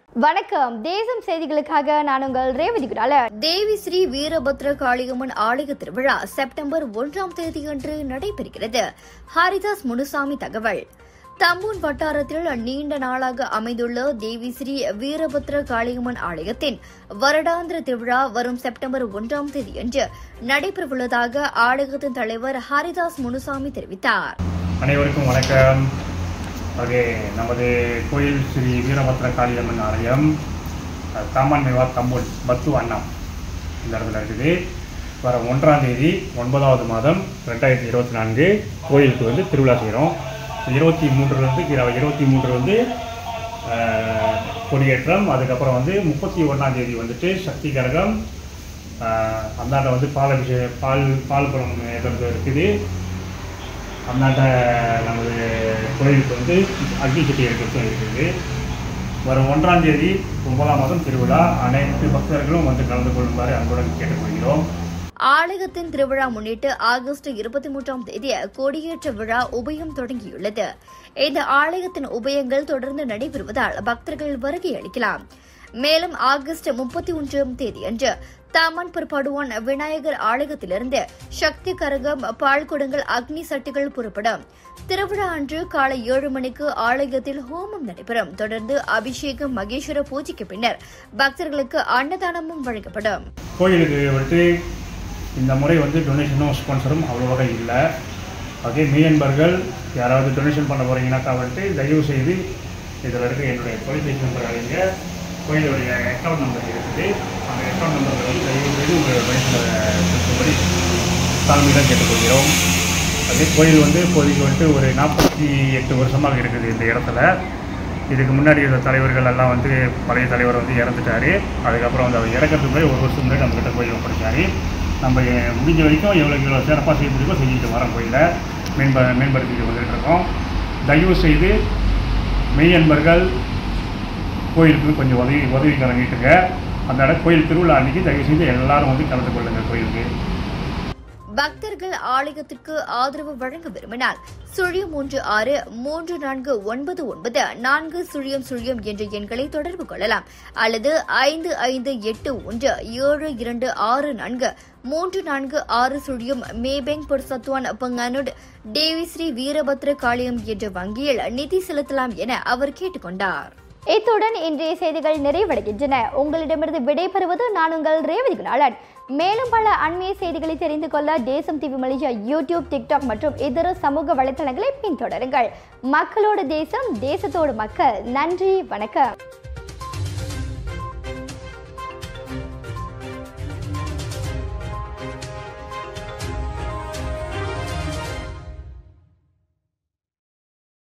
வணக்கம். தேசம் செய்திகளுக்காக நான் உங்கள் ரேவதி குடால. தேவி ஸ்ரீ வீரபத்ர காளியம்மன் ஆலய திருவிழா செப்டம்பர் 1ஆம் தேதியன்று நடைபெறுகிறது. ஹரிதாஸ் முனுசாமி தகவல். தம்பூன் வட்டாரத்தில் நீண்ட நாளாக அமைந்துள்ள தேவி ஸ்ரீ வீரபத்ர காளியம்மன் ஆலயத்தின் வருடாந்திர திருவிழா வரும் செப்டம்பர் 1ஆம் தேதியன்று நடைபெறவுள்ளதாக ஆலயத்தின் தலைவர் ஹரிதாஸ் முனுசாமி தெரிவித்தார். அனைவருக்கும் வணக்கம். நமது கோயில் ஸ்ரீ வீரபத்ர காளியம்மன் ஆலயம் தாமான் மேவார் தம்பூன் பத்து அண்ணா இந்த இடத்துல இருக்குது. வர 1ஆம் தேதி 9வது மாதம் 2024 கோயிலுக்கு திருவிழா செய்கிறோம். 23 கொடியேற்றம், அதுக்கப்புறம் 31ஆம் தேதி சக்தி கரகம், அந்தாண்ட பால் குளம் இருக்குது. அந்தாண்ட நமது கோயிலுக்கு அக்னி சட்டி எடுக்கிறது இருக்குது. வரும் 1ஆம் தேதி 9ஆம் மாதம் திருவிழா. அனைத்து பக்தர்களும் கலந்து கொள்ளுமாறு அன்புடன் கேட்டுக்கொள்கிறோம். ஆலயத்தின் திருவிழா முன்னிட்டு ஆகஸ்ட் 23ஆம் தேதி கொடியேற்ற விழா உபயம் தொடங்கியுள்ளது. இந்த ஆலயத்தின் உபயங்கள் தொடர்ந்து நடைபெறுவதால் பக்தர்கள் வருகை அளிக்கலாம். மேலும் ஆகஸ்ட் 31ஆம் தேதியன்று தாமன்பூர் படுவான் விநாயகர் ஆலயத்திலிருந்து சக்தி கரகம், பால்குடங்கள், அக்னி சட்டிகள் புறப்படும். திருவிழா அன்று காலை 7 மணிக்கு ஆலயத்தில் ஹோமம் நடைபெறும். தொடர்ந்து அபிஷேகம், மகேஸ்வர பூஜைக்கு பின்னர் பக்தர்களுக்கு அன்னதானமும் வழங்கப்படும். கோயிலுக்கு இந்த முறை டொனேஷனும் ஸ்பான்சரும் அவ்வளோவாக இல்லை. அதே மெய்யன்பர்கள் யாராவது டொனேஷன் பண்ண போகிறீங்கன்னாக்கா தயவு செய்து இதில் இருக்க என்னுடைய தொலைபேசி நம்பர் அழைங்க. கோயிலுடைய அக்கௌண்ட் நம்பர் இருக்குது. அந்த அக்கௌண்ட் நம்பர்கள் தயவு செய்து உங்கள் டொனேஷனை செலுத்தும்படி தாழ்மையாக கேட்டுக்கொள்கிறோம். அதே கோயில் இப்போதைக்கு ஒரு 48 வருஷமாக இருக்குது இந்த இடத்துல. இதுக்கு முன்னாடி இருந்த தலைவர்கள் எல்லாம் பழைய தலைவர் இறந்துட்டார். அதுக்கப்புறம் அவர் இறக்கிறதுக்கு முன்னாடி 1 வருஷம் முன்னாடி நம்மக்கிட்ட கோயில் ஒப்படைச்சார். நம்ம முடிஞ்ச வரைக்கும் எவ்வளோ சிறப்பாக செய்ய முடியுமோ செஞ்சுட்டு வரோம். கோயிலை மேம்படுத்திட்டு வந்துட்டு இருக்கோம். தயவு செய்து மெய்யன்பர்கள் கோயிலுக்கு கொஞ்சம் உதவி கலங்கிட்டுங்க. அந்த கோயில் திருவிழா அன்றைக்கி தயவு செய்து எல்லாரும் கலந்து கொள்ளுங்கள் கோயிலுக்கு. பக்தர்கள் ஆலயத்திற்கு ஆதரவு வழங்க விரும்பினால் 0363499 என்ற எண்களை தொடர்பு கொள்ளலாம். அல்லது 558172643460 மேபெங் பொர்சத்வான் பங்கானுட் தேவி ஸ்ரீ வீரபத்ர காளியம் என்ற வங்கியில் நிதி செலுத்தலாம் என அவர் கேட்டுக் கொண்டார். இத்துடன் இன்றைய செய்திகள் நிறைவடைகின்றன. உங்களிடமிருந்து விடைபெறுவது நான் உங்கள் ரேவதி குணாளன். மேலும் பல அண்மைய செய்திகளை தெரிந்து கொள்ள தேசம் டிவி மலேசியா யூடியூப், டிக்டாக் மற்றும் இதர சமூக வலைதளங்களை பின்தொடருங்கள். மக்களோடு தேசம், தேசத்தோடு மக்கள். நன்றி, வணக்கம்.